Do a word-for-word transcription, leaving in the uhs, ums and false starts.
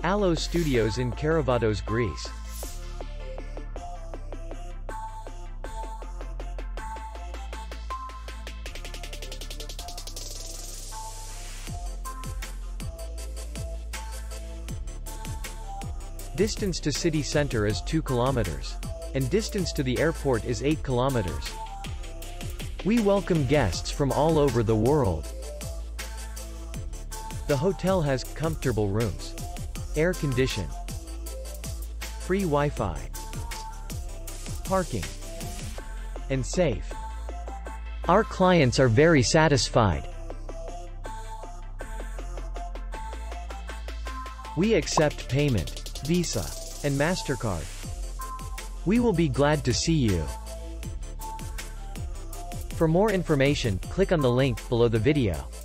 Aloe Studios in Karavadhos, Greece. Distance to city center is two kilometers. And distance to the airport is eight kilometers. We welcome guests from all over the world. The hotel has comfortable rooms, air condition, free Wi-Fi, parking, and safe. Our clients are very satisfied. We accept payment, Visa, and MasterCard. We will be glad to see you. For more information, click on the link below the video.